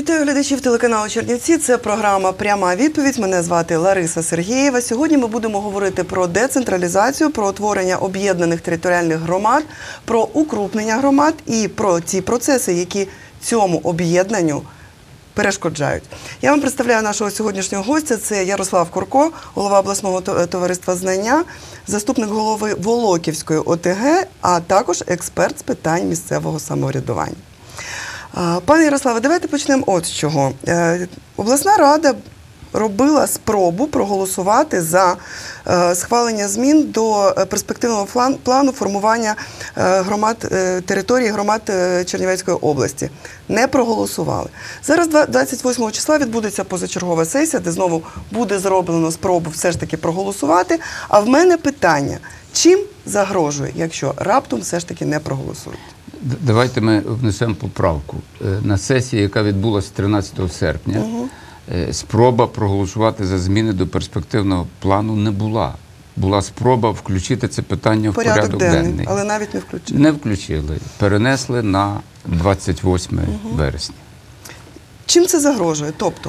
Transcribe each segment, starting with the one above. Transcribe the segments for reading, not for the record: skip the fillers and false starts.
Вітаю глядачів телеканалу Чернівці. Це програма «Пряма відповідь». Мене звати Лариса Сергієва. Сьогодні ми будемо говорити про децентралізацію, про утворення об'єднаних територіальних громад, про укрупнення громад і про ті процеси, які цьому об'єднанню перешкоджають. Я вам представляю нашого сьогоднішнього гостя. Це Ярослав Курко, голова обласного товариства «Знання», заступник голови Волоківської ОТГ, а також експерт з питань місцевого самоврядування. Пане Ярославе, давайте почнемо от з чого. Обласна рада робила спробу проголосувати за схвалення змін до перспективного плану формування території громад Чернівецької області. Не проголосували. Зараз 28 числа відбудеться позачергова сесія, де знову буде зроблено спробу все ж таки проголосувати. А в мене питання, чим загрожує, якщо раптом все ж таки не проголосують? Давайте ми внесемо поправку. На сесії, яка відбулася 13 серпня, спроба проголосувати за зміни до перспективного плану не була. Була спроба включити це питання в порядок денний. Але навіть не включили. Не включили. Перенесли на 28 вересня. Чим це загрожує? Тобто?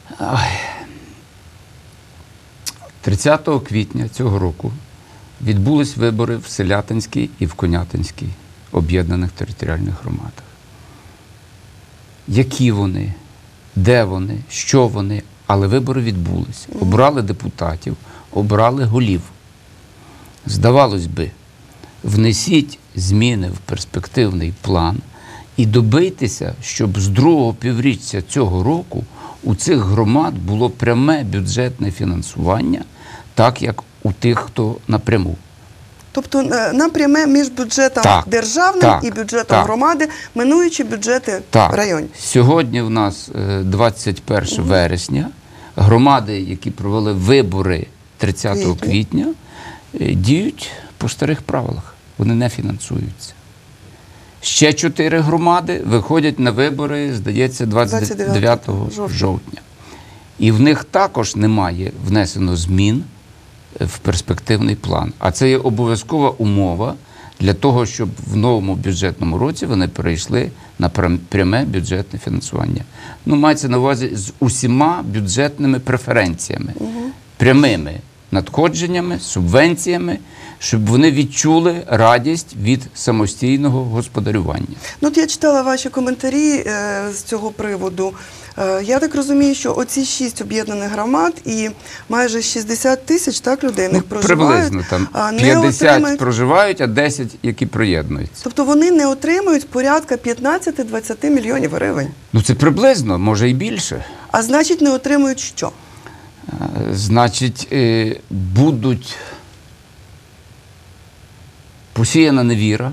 30 квітня цього року відбулись вибори в Селятинській і в Конятинській об'єднаних територіальних громадах. Які вони, де вони, що вони, але вибори відбулися. Обрали депутатів, обрали голів. Здавалось би, внесіть зміни в перспективний план і добийтеся, щоб з другого півріччя цього року у цих громад було пряме бюджетне фінансування, так як у тих, хто напряму. Тобто напряме між бюджетом державним і бюджетом громади, минуючи бюджети районів. Сьогодні в нас 21 вересня. Громади, які провели вибори 30 квітня, діють по старих правилах. Вони не фінансуються. Ще 4 громади виходять на вибори, здається, 29 жовтня. І в них також немає внесено змін в перспективний план. А це є обов'язкова умова для того, щоб в новому бюджетному році вони перейшли на пряме бюджетне фінансування. Ну, мається на увазі з усіма бюджетними преференціями, прямими надходженнями, субвенціями, щоб вони відчули радість від самостійного господарювання. Ну, от я читала ваші коментарі з цього приводу. Я так розумію, що оці 6 об'єднаних громад і майже 60 тисяч людей в них проживають. Приблизно, там 50 проживають, а 10, які приєднуються. Тобто вони не отримують порядка 15-20 мільйонів гривень. Ну це приблизно, може і більше. А значить не отримують що? Значить, будуть посіяна невіра,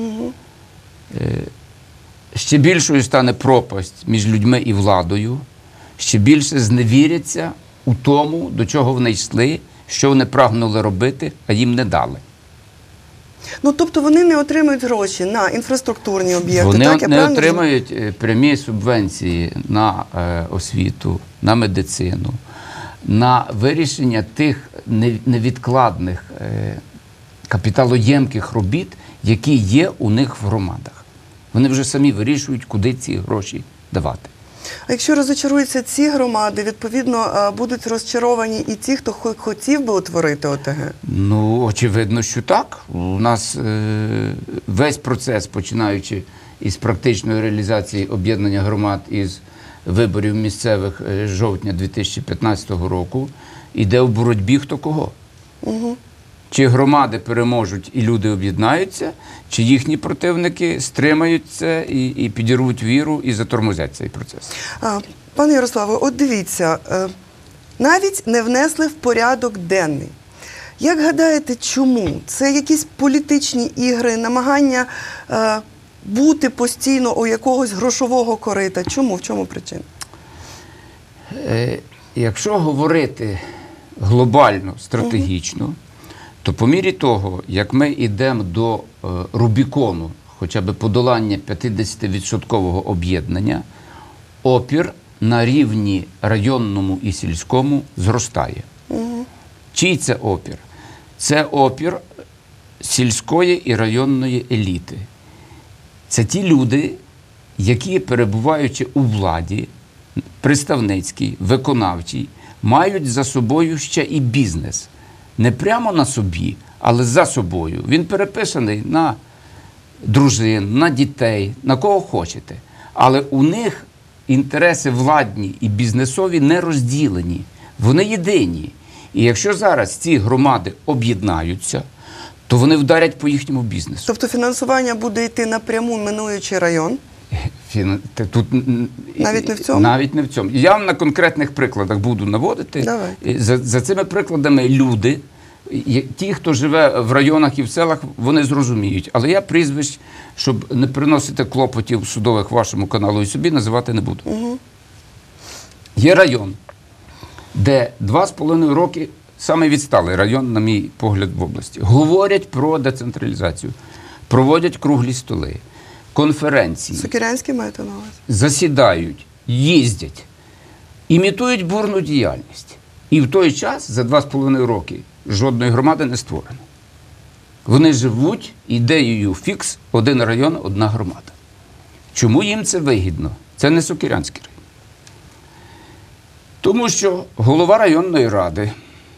ще більшою стане пропасть між людьми і владою, ще більше зневіряться у тому, до чого вони йшли, що вони прагнули робити, а їм не дали. Ну, тобто вони не отримують гроші на інфраструктурні об'єкти, вони так? Вони не отримують прямі субвенції на освіту, на медицину, на вирішення тих невідкладних капіталоємких робіт, які є у них в громадах. Вони вже самі вирішують, куди ці гроші давати. А якщо розчаруються ці громади, відповідно, будуть розчаровані і ті, хто хотів би утворити ОТГ? Ну, очевидно, що так. У нас весь процес, починаючи із практичної реалізації об'єднання громад із виборів місцевих жовтня 2015 року, іде в боротьбі хто кого. Чи громади переможуть і люди об'єднаються, чи їхні противники стримаються і підірвуть віру і затормозять цей процес. Пане Ярославе, от дивіться, навіть не внесли в порядок денний. Як гадаєте, чому? Це якісь політичні ігри, намагання бути постійно у якогось грошового корита? Чому? В чому причина? Якщо говорити глобально, стратегічно, то по мірі того, як ми йдемо до Рубікону, хоча б подолання 50% об'єднання, опір на рівні районному і сільському зростає. Чий це опір? Це опір сільської і районної еліти. Це ті люди, які, перебуваючи у владі, представницький, виконавчий, мають за собою ще і бізнес. Не прямо на собі, але за собою. Він переписаний на дружин, на дітей, на кого хочете. Але у них інтереси владні і бізнесові не розділені. Вони єдині. І якщо зараз ці громади об'єднаються, то вони вдарять по їхньому бізнесу. Тобто фінансування буде йти напряму, минуючи район? Тут Навіть не в цьому? Навіть не в цьому. Я вам на конкретних прикладах буду наводити. Давай. За цими прикладами люди, ті, хто живе в районах і в селах, вони зрозуміють. Але я прізвищ, щоб не приносити клопотів судових вашому каналу і собі, називати не буду. Угу. Є район, де 2,5 роки, саме відсталий район, на мій погляд, в області, говорять про децентралізацію, проводять круглі столи, конференції. Сокирянський маєте на увазі? Засідають, їздять, імітують бурну діяльність. І в той час, за 2,5 роки, жодної громади не створено. Вони живуть ідеєю фікс, один район, одна громада. Чому їм це вигідно? Це не Сокирянський район. Тому що голова районної ради,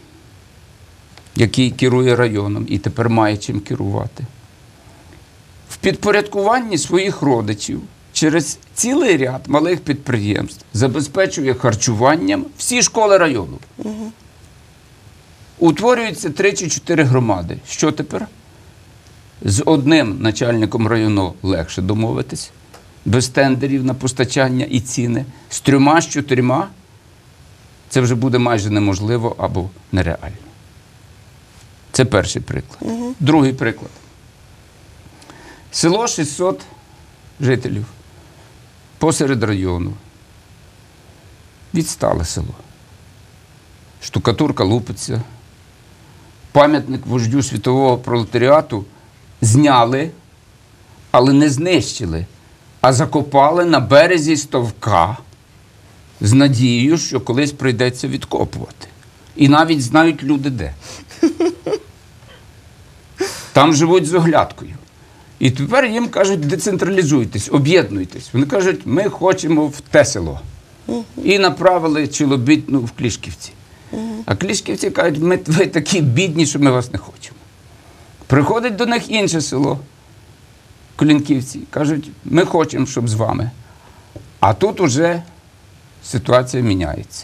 який керує районом і тепер має чим керувати, в підпорядкуванні своїх родичів через цілий ряд малих підприємств забезпечує харчуванням всі школи району. Угу. Утворюються 3 чи 4 громади. Що тепер? З одним начальником району легше домовитись, без тендерів на постачання і ціни. З 3, з 4 це вже буде майже неможливо або нереально. Це перший приклад. Угу. Другий приклад. Село 600 жителів посеред району. Відстале село. Штукатурка лупиться. Пам'ятник вождю світового пролетаріату зняли, але не знищили, а закопали на березі ставка з надією, що колись прийдеться відкопувати. І навіть знають люди де. Там живуть з оглядкою. І тепер їм кажуть, децентралізуйтесь, об'єднуйтесь. Вони кажуть, ми хочемо в те село. І направили Чилобітну в Клішківці. А Клішківці кажуть, ви такі бідні, що ми вас не хочемо. Приходить до них інше село, Колінківці, кажуть, ми хочемо, щоб з вами. А тут уже ситуація міняється.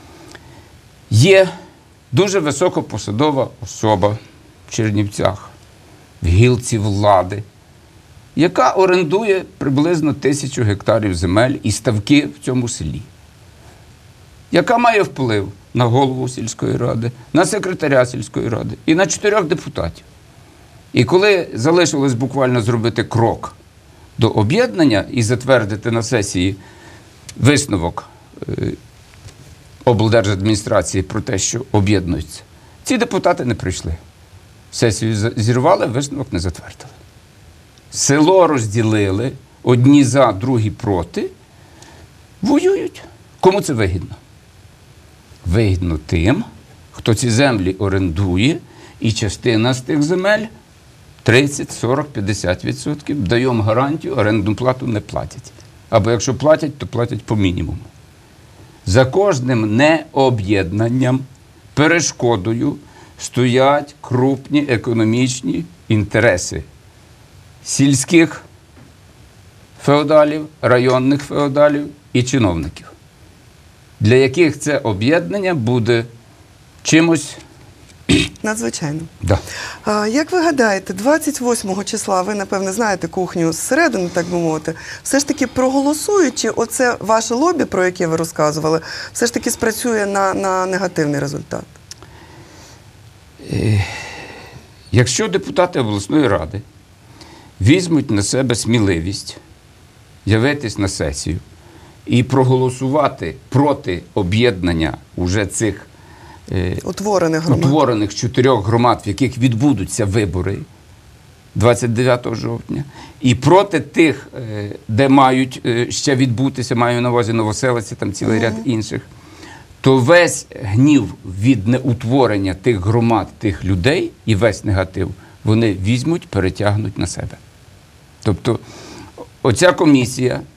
Є дуже високопосадова особа в Чернівцях, в гілці влади, яка орендує приблизно 1000 гектарів земель і ставки в цьому селі. Яка має вплив на голову сільської ради, на секретаря сільської ради і на 4 депутатів. І коли залишилось буквально зробити крок до об'єднання і затвердити на сесії висновок облдержадміністрації про те, що об'єднуються, ці депутати не прийшли. Сесію зірвали, висновок не затвердили. Село розділили, одні за, другі проти, воюють. Кому це вигідно? Вигідно тим, хто ці землі орендує, і частина з тих земель 30, 40, 50% даємо гарантію, орендну плату не платять. Або якщо платять, то платять по мінімуму. За кожним необ'єднанням, перешкодою стоять крупні економічні інтереси сільських феодалів, районних феодалів і чиновників, для яких це об'єднання буде чимось надзвичайно. Да. Як ви гадаєте, 28 числа, ви, напевне, знаєте кухню зсередини, так би мовити, все ж таки проголосуючи, оце ваше лобі, про яке ви розказували, все ж таки спрацює на негативний результат? Якщо депутати обласної ради візьмуть на себе сміливість явитись на сесію і проголосувати проти об'єднання уже цих утворених 4 громад, в яких відбудуться вибори 29 жовтня, і проти тих, де мають ще відбутися, маю на увазі Новоселиці, там цілий ряд інших, то весь гнів від неутворення тих громад, тих людей і весь негатив вони візьмуть, перетягнуть на себе. Тобто оця комісія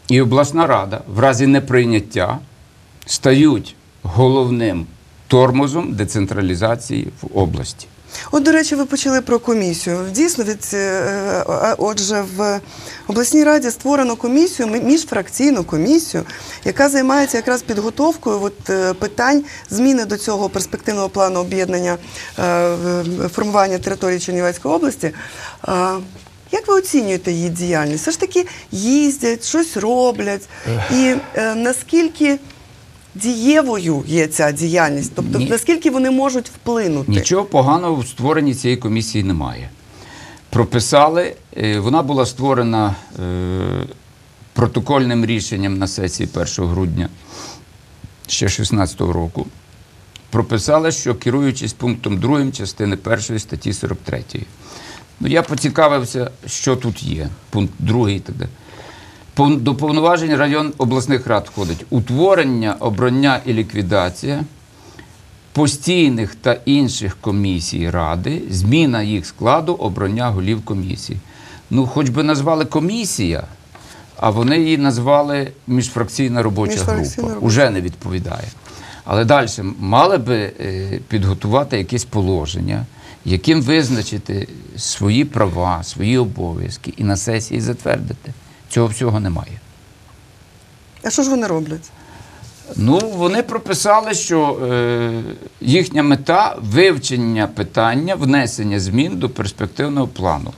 і обласна рада в разі неприйняття стають головним тормозом децентралізації в області. От, до речі, ви почали про комісію. Дійсно, отже, в обласній раді створено комісію, міжфракційну комісію, яка займається якраз підготовкою питань зміни до цього перспективного плану об'єднання формування території Чернівецької області. Як ви оцінюєте її діяльність? Все ж таки їздять, щось роблять. І наскільки дієвою є ця діяльність? Тобто, наскільки вони можуть вплинути? Нічого поганого в створенні цієї комісії немає. Прописали, вона була створена протокольним рішенням на сесії 1 грудня ще 2016 року. Прописали, що керуючись пунктом 2 частини 1 статті 43. Ну, я поцікавився, що тут є, пункт 2 і так далі. До повноважень район обласних рад входить утворення, обрання і ліквідація постійних та інших комісій ради, зміна їх складу, обрання голів комісій. Ну, хоч би назвали комісія, а вони її назвали міжфракційна робоча група. Уже не відповідає. Але далі мали би підготувати якесь положення, яким визначити свої права, свої обов'язки і на сесії затвердити. Цього всього немає. А що ж вони роблять? Ну, вони прописали, що їхня мета – вивчення питання, внесення змін до перспективного плану.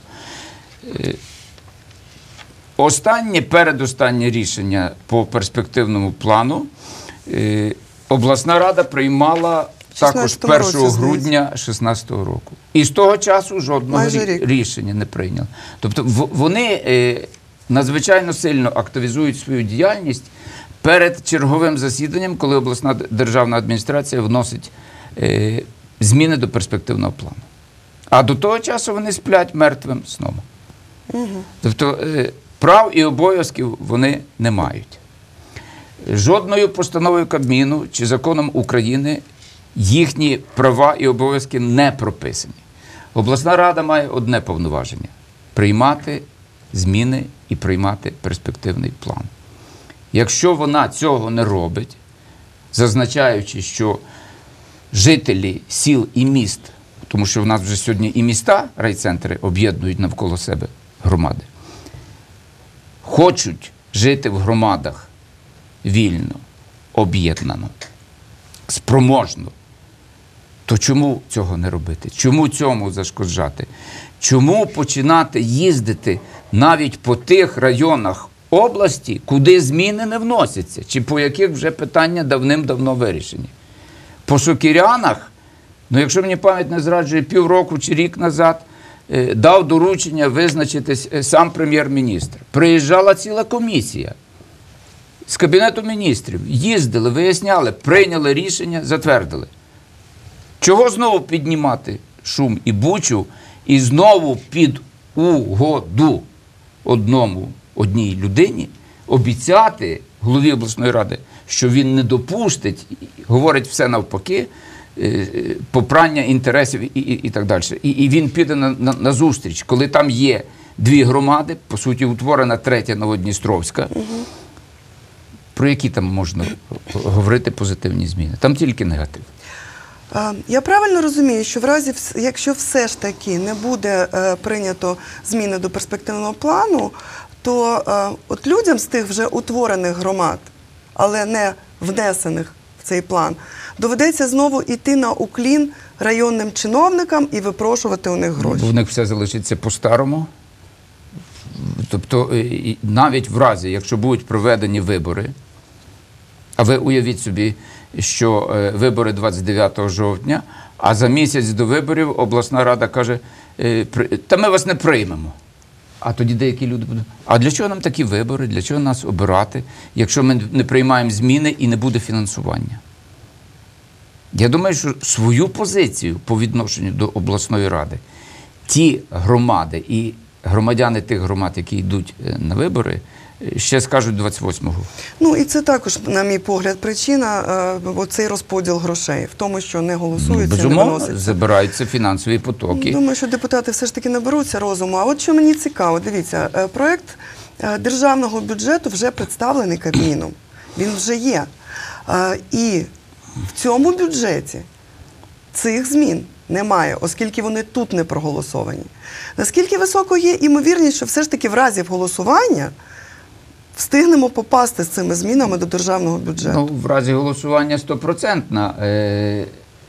Передостаннє рішення по перспективному плану обласна рада приймала також 1 грудня 2016 року. І з того часу жодного рішення не прийняли. Тобто вони надзвичайно сильно активізують свою діяльність перед черговим засіданням, коли обласна державна адміністрація вносить зміни до перспективного плану. А до того часу вони сплять мертвим сном. Тобто прав і обов'язків вони не мають. Жодною постановою Кабміну чи законом України їхні права і обов'язки не прописані. Обласна рада має одне повноваження – приймати зміни і приймати перспективний план. Якщо вона цього не робить, зазначаючи, що жителі сіл і міст, тому що в нас вже сьогодні і міста, райцентри об'єднують навколо себе громади, хочуть жити в громадах вільно, об'єднано, спроможно, то чому цього не робити? Чому цьому зашкоджати? Чому починати їздити навіть по тих районах області, куди зміни не вносяться, чи по яких вже питання давним-давно вирішені? По Сокирянах, ну якщо мені пам'ять не зраджує, півроку чи рік назад дав доручення визначитись сам прем'єр-міністр. Приїжджала ціла комісія з Кабінету міністрів, їздили, виясняли, прийняли рішення, затвердили. Чого знову піднімати шум і бучу і знову під угоду одній людині обіцяти голові обласної ради, що він не допустить, говорить все навпаки, попрання інтересів і так далі. І він піде на зустріч, коли там є дві громади, по суті утворена третя Новодністровська, про які там можна говорити позитивні зміни? Там тільки негатив. Я правильно розумію, що в разі, якщо все ж таки не буде прийнято зміни до перспективного плану, то от людям з тих вже утворених громад, але не внесених в цей план, доведеться знову йти на уклін районним чиновникам і випрошувати у них гроші. У них все залишиться по-старому. Тобто навіть в разі, якщо будуть проведені вибори, а ви уявіть собі, що вибори 29 жовтня, а за місяць до виборів обласна рада каже, та ми вас не приймемо. А тоді деякі люди будуть, а для чого нам такі вибори, для чого нас обирати, якщо ми не приймаємо зміни і не буде фінансування? Я думаю, що свою позицію по відношенню до обласної ради ті громади і громадяни тих громад, які йдуть на вибори, ще скажуть 28-го. Ну і це також, на мій погляд, причина оцей розподіл грошей в тому, що не голосуються, не безумовно, виносяться. забираються фінансові потоки. Думаю, що депутати все ж таки наберуться розуму. А от що мені цікаво, дивіться, проект державного бюджету вже представлений Кабміном. Він вже є. І в цьому бюджеті цих змін немає, оскільки вони тут не проголосовані. Наскільки високо є ймовірність, що все ж таки в разі голосування встигнемо попасти з цими змінами до державного бюджету? Ну, в разі голосування 100%.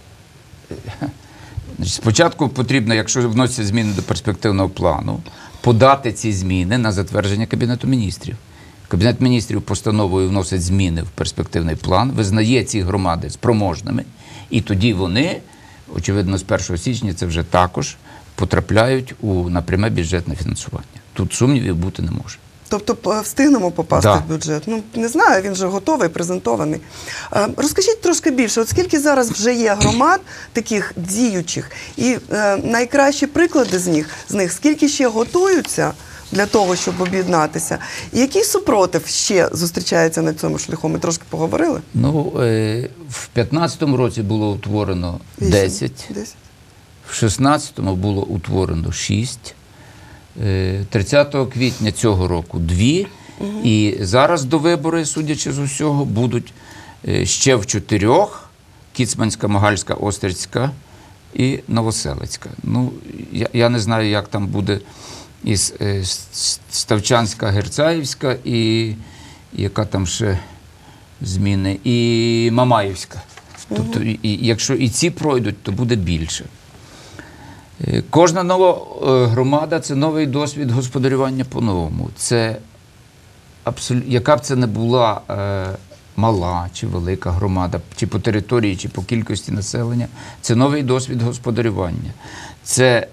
Спочатку потрібно, якщо вносяться зміни до перспективного плану, подати ці зміни на затвердження Кабінету міністрів. Кабінет міністрів постановою вносить зміни в перспективний план, визнає ці громади спроможними, і тоді вони, очевидно, з 1 січня це вже також потрапляють на пряме бюджетне фінансування. Тут сумнівів бути не може. Тобто встигнемо попасти Да. в бюджет? Ну, не знаю, він вже готовий, презентований. Розкажіть трошки більше, от скільки зараз вже є громад таких діючих, і найкращі приклади з них, скільки ще готуються для того, щоб об'єднатися, і який супротив ще зустрічається на цьому шляху? Ми трошки поговорили? Ну, в 2015 році було утворено 10, в 2016 було утворено 6, 30 квітня цього року 2, і зараз до вибори, судячи з усього, будуть ще в 4: Кіцманська, Могильська, Острицька і Новоселицька. Ну, я не знаю, як там буде із Ставчанська, Герцаївська і яка там ще зміни, і Мамаївська. Тобто, якщо і ці пройдуть, то буде більше. Кожна нова громада – це новий досвід господарювання по-новому. Це яка б це не була мала чи велика громада, чи по території, чи по кількості населення, це новий досвід господарювання. Це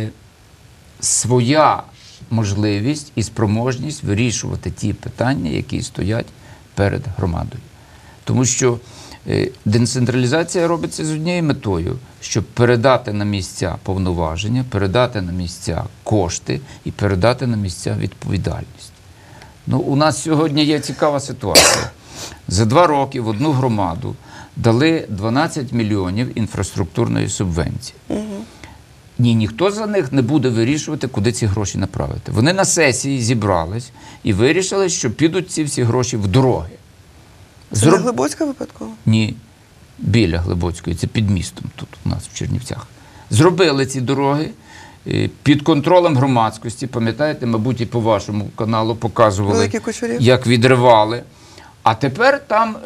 своя можливість і спроможність вирішувати ті питання, які стоять перед громадою. Тому що децентралізація робиться з однією метою, щоб передати на місця повноваження, передати на місця кошти і передати на місця відповідальність. Ну, у нас сьогодні є цікава ситуація. За 2 роки в одну громаду дали 12 мільйонів інфраструктурної субвенції. Ні, ніхто за них не буде вирішувати, куди ці гроші направити. Вони на сесії зібрались і вирішили, що підуть ці всі гроші в дороги. Це не Глибоцька випадково? Ні, біля Глибоцької, це під містом тут у нас в Чернівцях. Зробили ці дороги під контролем громадськості. Пам'ятаєте, мабуть, і по вашому каналу показували, як відривали. А тепер там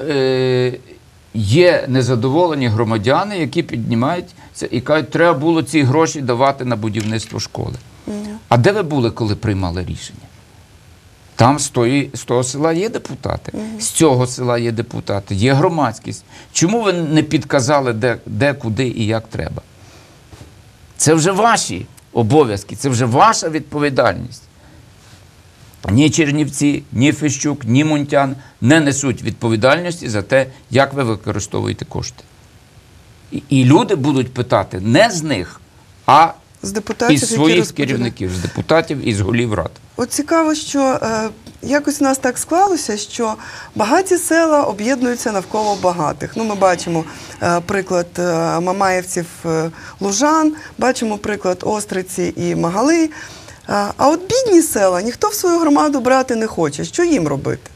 є незадоволені громадяни, які піднімаються і кажуть, треба було ці гроші давати на будівництво школи. А де ви були, коли приймали рішення? Там з того села є депутати, з цього села є депутати, є громадськість. Чому ви не підказали, де, куди і як треба? Це вже ваші обов'язки, це вже ваша відповідальність. Ні Чернівці, ні Фещук, ні Мунтян не несуть відповідальності за те, як ви використовуєте кошти. І люди будуть питати не з них, а із своїх керівників, з депутатів і з голів рад. От цікаво, що якось у нас так склалося, що багаті села об'єднуються навколо багатих. Ну, ми бачимо приклад мамаївців Лужан, бачимо приклад Остриці і Магали. А от бідні села ніхто в свою громаду брати не хоче. Що їм робити?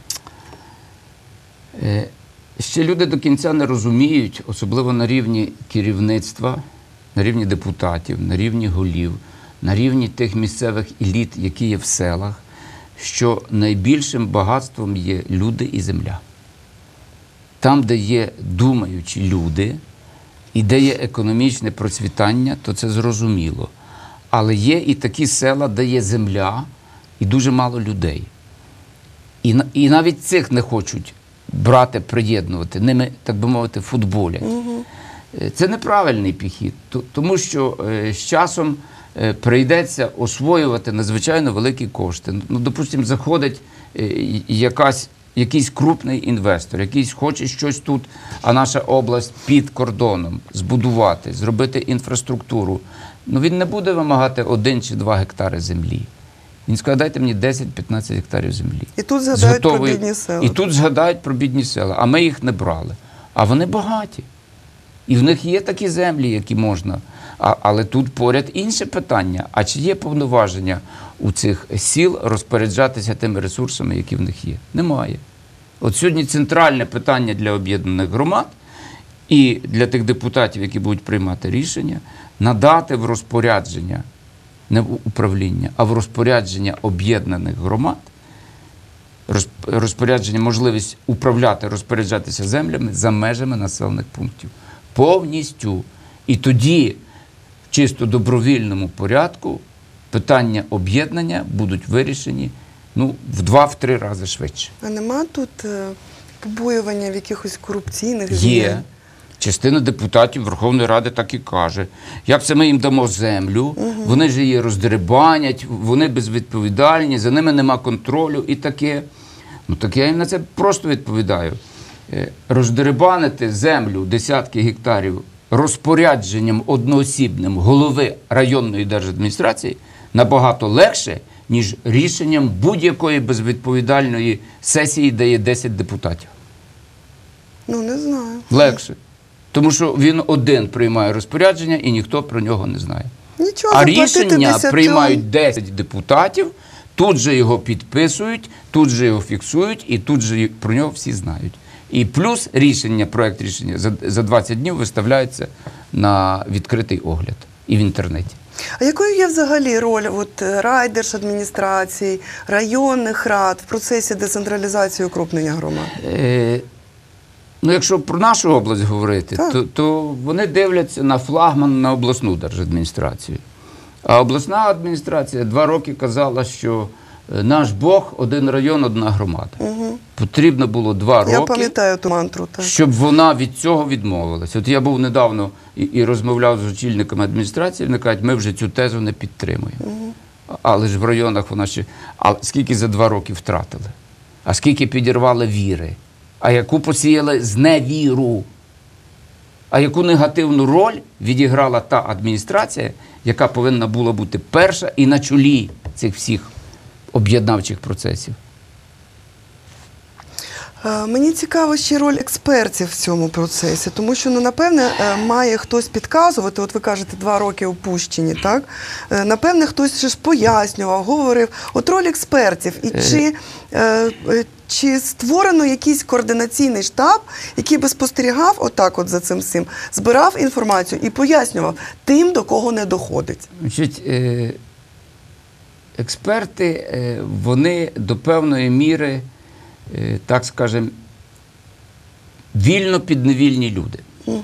Ще люди до кінця не розуміють, особливо на рівні керівництва, на рівні депутатів, на рівні голів, на рівні тих місцевих еліт, які є в селах, що найбільшим багатством є люди і земля. Там, де є думаючі люди і де є економічне процвітання, то це зрозуміло. Але є і такі села, де є земля і дуже мало людей. І навіть цих не хочуть брати, приєднувати. Ними, так би мовити, футболять. Це неправильний підхід, тому що з часом прийдеться освоювати надзвичайно великі кошти. Ну, допустимо, заходить якийсь крупний інвестор, якийсь хоче щось тут, а наша область під кордоном збудувати, зробити інфраструктуру. Ну, він не буде вимагати 1 чи 2 гектари землі. Він скаже, дайте мені 10-15 гектарів землі. І тут згадають про бідні села. І тут згадають про бідні села, а ми їх не брали. А вони багаті. І в них є такі землі, які можна. Але тут поряд інше питання. А чи є повноваження у цих сіл розпоряджатися тими ресурсами, які в них є? Немає. От сьогодні центральне питання для об'єднаних громад і для тих депутатів, які будуть приймати рішення, надати в розпорядження, не в управління, а в розпорядження об'єднаних громад, розпорядження, можливість управляти, розпоряджатися землями за межами населених пунктів. Повністю. І тоді в чисто добровільному порядку питання об'єднання будуть вирішені в 2-3 рази швидше. А нема тут побоювання в якихось корупційних Є. змін? Частина депутатів Верховної Ради так і каже. Як це ми їм дамо землю, вони ж її роздерибанять, вони безвідповідальні, за ними нема контролю і таке. Так я їм на це просто відповідаю. Роздерибанити землю десятки гектарів розпорядженням одноосібним голови районної держадміністрації набагато легше, ніж рішенням будь-якої безвідповідальної сесії, де є 10 депутатів. Не знаю. Легше. Тому що він один приймає розпорядження і ніхто про нього не знає. Нічого, а рішення приймають 10 депутатів, тут же його підписують, тут же його фіксують і тут же про нього всі знають. І плюс проект рішення за 20 днів виставляється на відкритий огляд і в інтернеті. А якою є взагалі роль райдержадміністрацій, районних рад в процесі децентралізації укрупнення громад? Якщо про нашу область говорити, то вони дивляться на флагман, на обласну держадміністрацію. А обласна адміністрація 2 роки казала, що наш Бог – один район, одна громада. Потрібно було 2 роки, я пам'ятаю ту мантру, щоб вона від цього відмовилася. От я був недавно і розмовляв з очільниками адміністрації, вони кажуть, ми вже цю тезу не підтримуємо. Але ж в районах вона ще... А скільки за 2 роки втратили? А скільки підірвали віри? А яку посіяли зневіру? А яку негативну роль відіграла та адміністрація, яка повинна була бути перша і на чолі цих всіх об'єднавчих процесів? Мені цікаво ще роль експертів в цьому процесі, тому що, напевне, має хтось підказувати, от ви кажете, 2 роки опущені, так? Напевне, хтось ж пояснював, говорив. От роль експертів. І чи створено якийсь координаційний штаб, який би спостерігав отак от за цим всім, збирав інформацію і пояснював тим, до кого не доходить? Значить, експерти, вони до певної міри, так скажемо, вільно-підневільні люди.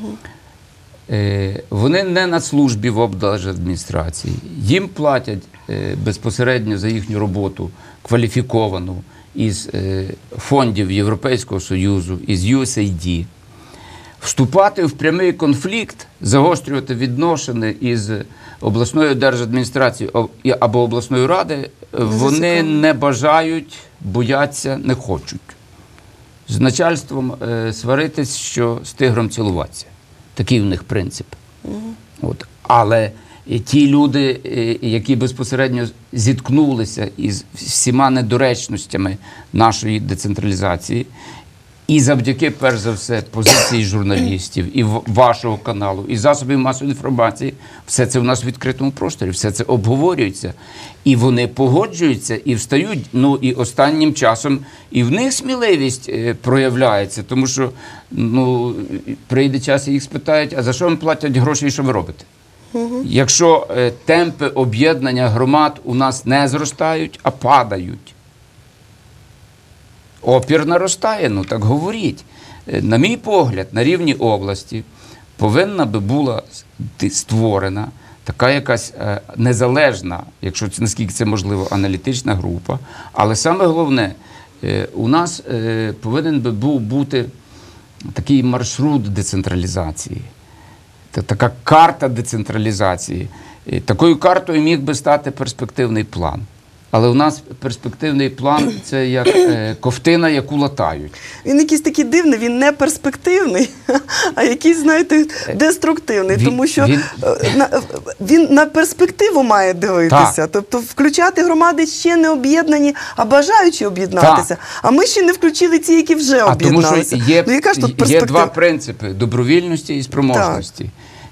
Вони не на службі в облдержадміністрації. Їм платять безпосередньо за їхню роботу кваліфіковану із фондів Європейського Союзу, із USAID. Вступати в прямий конфлікт, загострювати відносини із обласною держадміністрацією або обласною радою, вони не бажають, бояться, не хочуть. З начальством сваритись, що з тигром цілуватися. Такий в них принцип. Але ті люди, які безпосередньо зіткнулися із всіма недоречностями нашої децентралізації, і завдяки, перш за все, позиції журналістів, і вашого каналу, і засобів масової інформації, все це в нас в відкритому просторі, все це обговорюється. І вони погоджуються, і встають, і останнім часом і в них сміливість проявляється, тому що прийде час і їх спитають, а за що вам платять гроші і що ви робите? Якщо темпи об'єднання громад у нас не зростають, а падають. Опір наростає, так говоріть. На мій погляд, на рівні області повинна би була створена така якась незалежна, якщо це, наскільки це можливо, аналітична група. Але саме головне, у нас повинен би був бути такий маршрут децентралізації, така карта децентралізації. Такою картою міг би стати перспективний план. Але у нас перспективний план – це як ковтина, яку латають. Він якийсь такий дивний, він не перспективний, а якийсь, знаєте, деструктивний. Тому що він на перспективу має дивитися. Так. Тобто включати громади ще не об'єднані, а бажаючи об'єднатися. А ми ще не включили ті, які вже об'єдналися. Тому що є 2 принципи – добровільності і спроможності. Так.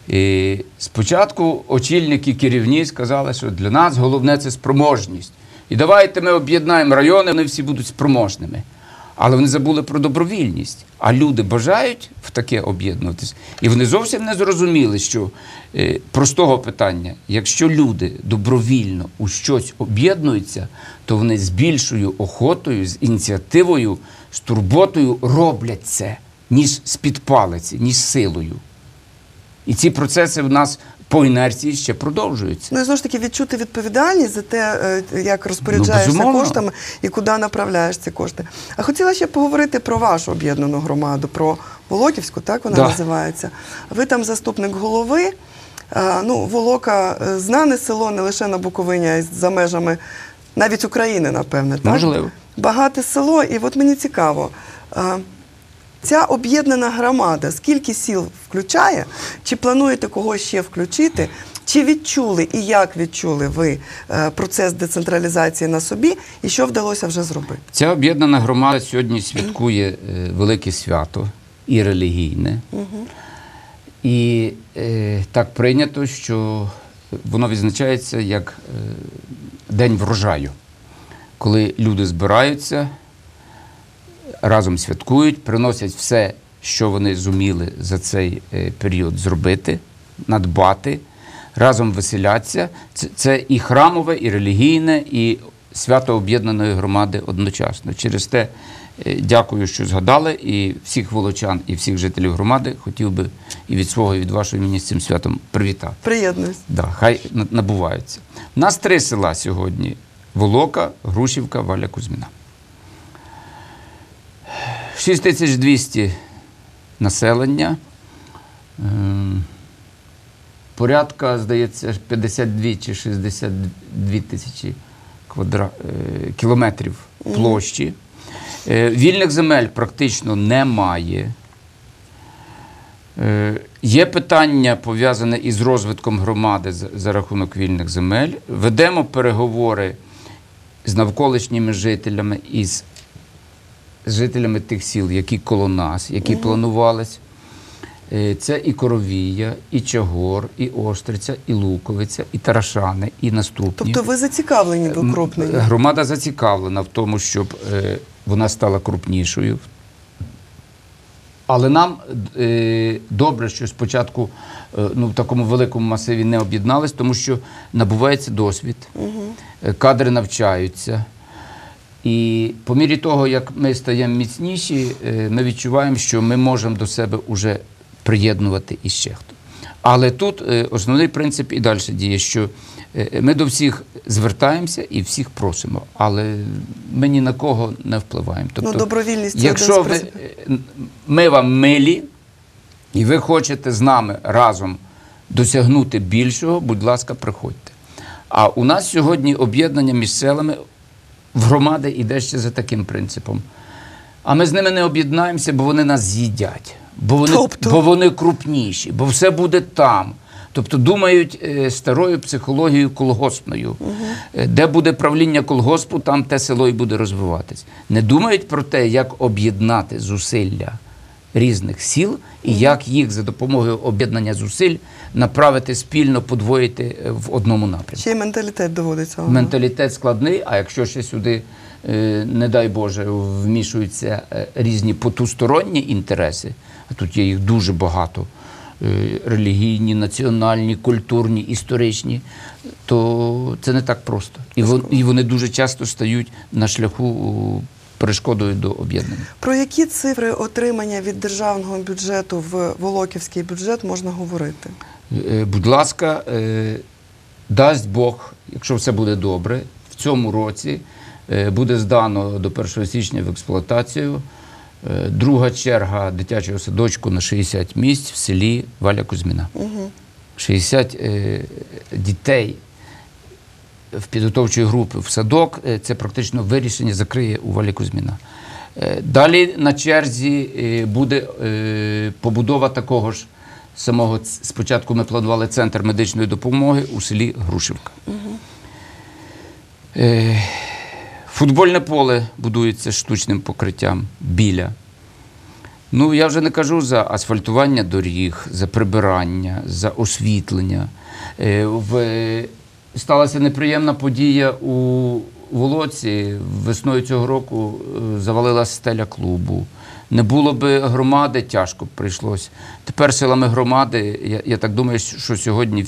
І спочатку очільники керівні сказали, що для нас головне – це спроможність. І давайте ми об'єднаємо райони, вони всі будуть спроможними. Але вони забули про добровільність. А люди бажають в таке об'єднуватись. І вони зовсім не зрозуміли, що простого питання, якщо люди добровільно у щось об'єднуються, то вони з більшою охотою, з ініціативою, з турботою роблять це, ніж з-під палиці, ніж силою. І ці процеси в нас по інерції ще продовжуються. Ну і знову ж таки відчути відповідальність за те, як розпоряджаєшся безумовно. коштами і куди направляєш ці кошти. А хотіла ще поговорити про вашу об'єднану громаду, про Волоківську, так вона називається. Ви там заступник голови. Волока – знане село не лише на Буковині, а й за межами навіть України, напевне. Так? Можливо. Багате село, і от мені цікаво, ця об'єднана громада скільки сіл включає? Чи плануєте когось ще включити? Чи відчули і як відчули ви процес децентралізації на собі і що вдалося вже зробити? Ця об'єднана громада сьогодні святкує велике свято і релігійне. І так прийнято, що воно відзначається як День врожаю, коли люди збираються, разом святкують, приносять все, що вони зуміли за цей період зробити, надбати, разом веселяться. Це і храмове, і релігійне, і свято об'єднаної громади одночасно. Через те дякую, що згадали, і всіх волочан, і всіх жителів громади хотів би і від свого, і від вашого імені з цим святом привітати. Приєднуюсь. Да, хай набуваються. У нас 3 села сьогодні: Волока, Грушівка, Валя Кузьміна. 6200 населення, порядка, здається, 52 чи 62 тисячі кілометрів площі. Вільних земель практично немає. Є питання, пов'язане із розвитком громади за рахунок вільних земель. Ведемо переговори з навколишніми жителями, із жителями тих сіл, які коло нас, які планувались. Це і Коровія, і Чагор, і Остриця, і Луковиця, і Тарашани, і наступні. Тобто ви зацікавлені в укрупненні? Громада зацікавлена в тому, щоб вона стала крупнішою. Але нам добре, що спочатку в такому великому масиві не об'єднались, тому що набувається досвід, кадри навчаються. І по мірі того, як ми стаємо міцніші, ми відчуваємо, що ми можемо до себе вже приєднувати іще хто. Але тут основний принцип і далі діє, що ми до всіх звертаємося і всіх просимо, але ми ні на кого не впливаємо. Тобто, добровільність – це якщо один з ми вам милі, і ви хочете з нами разом досягнути більшого, будь ласка, приходьте. А у нас сьогодні об'єднання між селами в громади йде ще за таким принципом. А ми з ними не об'єднаємося, бо вони нас з'їдять, бо вони крупніші, бо все буде там. Тобто думають старою психологією колгоспною. Де буде правління колгоспу, там те село і буде розвиватись. Не думають про те, як об'єднати зусилля різних сіл і як їх за допомогою об'єднання зусиль направити спільно, подвоїти в одному напрямку. Ще й менталітет доводиться. Менталітет складний, а якщо ще сюди, не дай Боже, вмішуються різні потусторонні інтереси, а тут є їх дуже багато, релігійні, національні, культурні, історичні, то це не так просто. І вони дуже часто стають на шляху перешкодою до об'єднання. Про які цифри отримання від державного бюджету в Волоківський бюджет можна говорити? Будь ласка, дасть Бог, якщо все буде добре, в цьому році буде здано до 1 січня в експлуатацію друга черга дитячого садочку на 60 місць в селі Валя Кузьміна. 60 дітей в підготовчої групи в садок, це практично вирішення закриє у Валі Кузьміна. Далі на черзі буде побудова такого ж самого, спочатку ми планували центр медичної допомоги у селі Грушівка. Футбольне поле будується штучним покриттям біля. Ну, я вже не кажу за асфальтування доріг, за прибирання, за освітлення. Сталася неприємна подія у Волоці. Весною цього року завалилася стеля клубу. Не було би громади, тяжко б прийшлося. Тепер силами громади, я так думаю, що сьогодні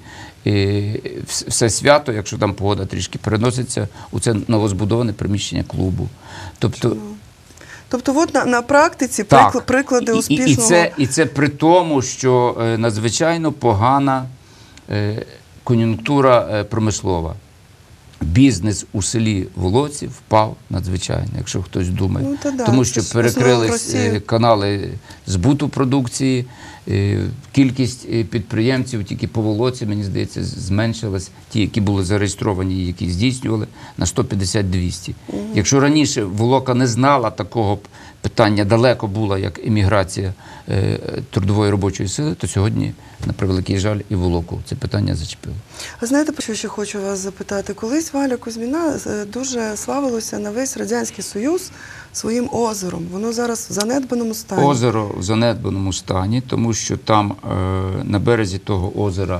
все свято, якщо там погода трішки переноситься, у це новозбудоване приміщення клубу. Тобто от на практиці приклади успішного... І це при тому, що надзвичайно погана кон'юнктура промислова. Бізнес у селі Волоці впав надзвичайно, якщо хтось думає. Тому що перекрились канали збуту продукції, кількість підприємців тільки по Волоці, мені здається, зменшилась. Ті, які були зареєстровані, які здійснювали, на 150-200. Якщо раніше Волока не знала такого питання, далеко була, як еміграція трудової робочої сили, то сьогодні, на превеликий жаль, і Волоку це питання зачепило. А знаєте, про що ще хочу вас запитати? Колись Валя Кузьміна дуже славилося на весь Радянський Союз своїм озером. Воно зараз в занедбаному стані. Озеро в занедбаному стані, тому що там на березі того озера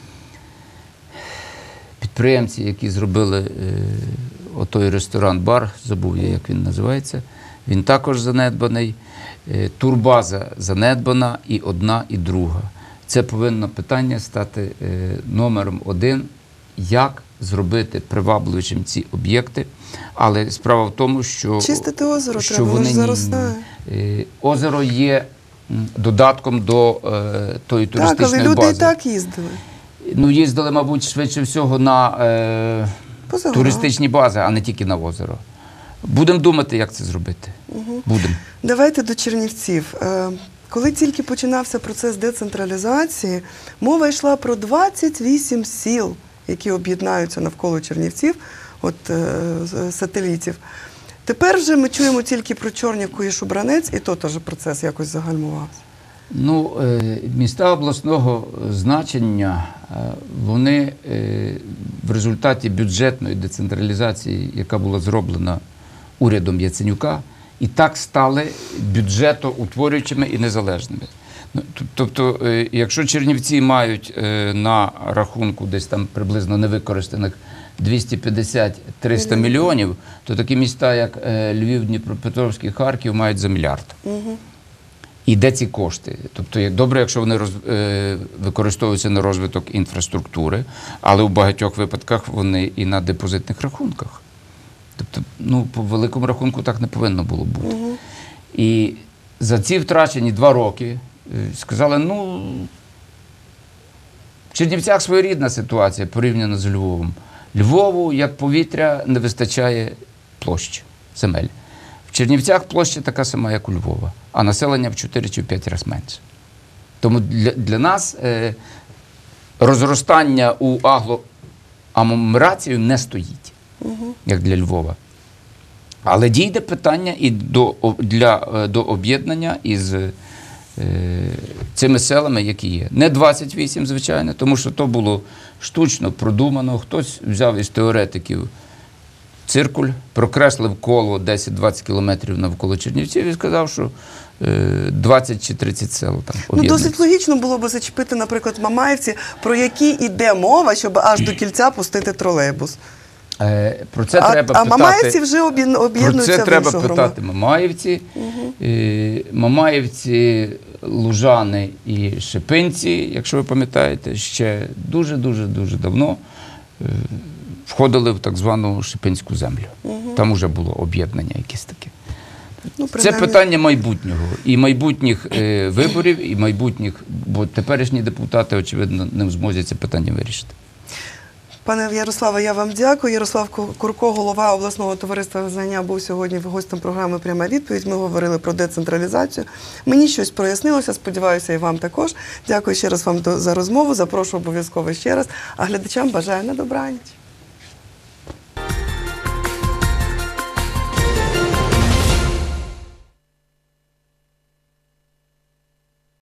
підприємці, які зробили отой ресторан-бар, забув я, як він називається, він також занедбаний. Турбаза занедбана і одна, і друга. Це повинно питання стати номером один, як зробити привабливішим ці об'єкти. Але справа в тому, що... Чистити озеро треба, воно ж заростає. Озеро є додатком до тої туристичної бази. Так, але люди і так їздили. Ну, їздили, мабуть, швидше всього на туристичні бази, а не тільки на озеро. Будемо думати, як це зробити. Будемо. Давайте до Чернівців. Коли тільки починався процес децентралізації, мова йшла про 28 сіл, які об'єднаються навколо Чернівців, сателітів. Тепер вже ми чуємо тільки про Чорнівку і Шубранець, і то теж процес якось загальмувався. Ну, міста обласного значення, вони в результаті бюджетної децентралізації, яка була зроблена урядом Яценюка, і так стали бюджетоутворюючими і незалежними. Тобто, якщо Чернівці мають на рахунку десь там приблизно невикористаних 250-300 мільйонів, то такі міста, як Львів, Дніпропетровський, Харків, мають за мільярд. І де ці кошти? Тобто, добре, якщо вони використовуються на розвиток інфраструктури, але у багатьох випадках вони і на депозитних рахунках. Тобто, ну, по великому рахунку так не повинно було бути. І за ці втрачені 2 роки сказали, ну, в Чернівцях своєрідна ситуація порівняно з Львовом. Львову, як повітря, не вистачає площ, земель. В Чернівцях площа така сама, як у Львова, а населення в 4 чи в 5 разів менше. Тому для нас розростання у агломерацію не стоїть, як для Львова. Але дійде питання і до об'єднання із цими селами, які є. Не 28, звичайно, тому що то було штучно продумано. Хтось взяв із теоретиків циркуль, прокреслив коло 10-20 кілометрів навколо Чернівців і сказав, що 20 чи 30 сел там об'єднуються. Досить логічно було б зачепити, наприклад, Мамаївці, про які йде мова, щоб аж до кільця пустити тролейбус. Про це треба питати. А Мамаївці вже об'єднуються в іншу громаду. Про це треба питати Мамаївці. Мамаївці, Лужани і Шипинці, якщо ви пам'ятаєте, ще дуже-дуже давно входили в так звану Шипинську землю. Там вже було об'єднання якесь таке. Ну, це питання майбутнього. І майбутніх виборів, і майбутніх, бо теперішні депутати, очевидно, не в змозі це питання вирішити. Пане Ярославе, я вам дякую. Ярослав Курко, голова обласного товариства визнання, був сьогодні гостем програми «Пряма відповідь». Ми говорили про децентралізацію. Мені щось прояснилося, сподіваюся, і вам також. Дякую ще раз вам за розмову. Запрошую обов'язково ще раз. А глядачам бажаю на добраніч.